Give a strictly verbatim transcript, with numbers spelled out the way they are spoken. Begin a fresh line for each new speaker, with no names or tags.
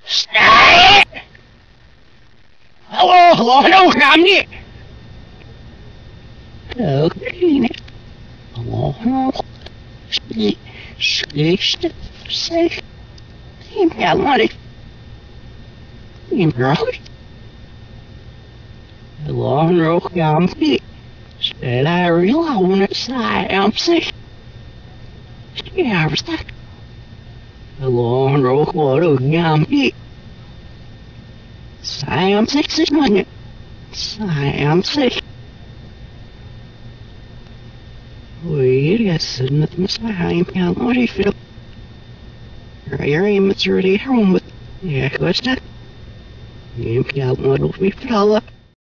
Stay! Hallo, hallo, hallo, namni! Okay, hallo, hallo. Ski, ski, say, team gallery. Team girlie. Hello, hallo, namni. Stay, I realize I am sick. Yeah, what's that? Hello, hallo, hallo, namni. I am sick this morning. I am sick. Wait, yes, nothing is behind me. I'm ready for the. Here I am, it's already home with. Yeah, what's that? You can't want to be fella.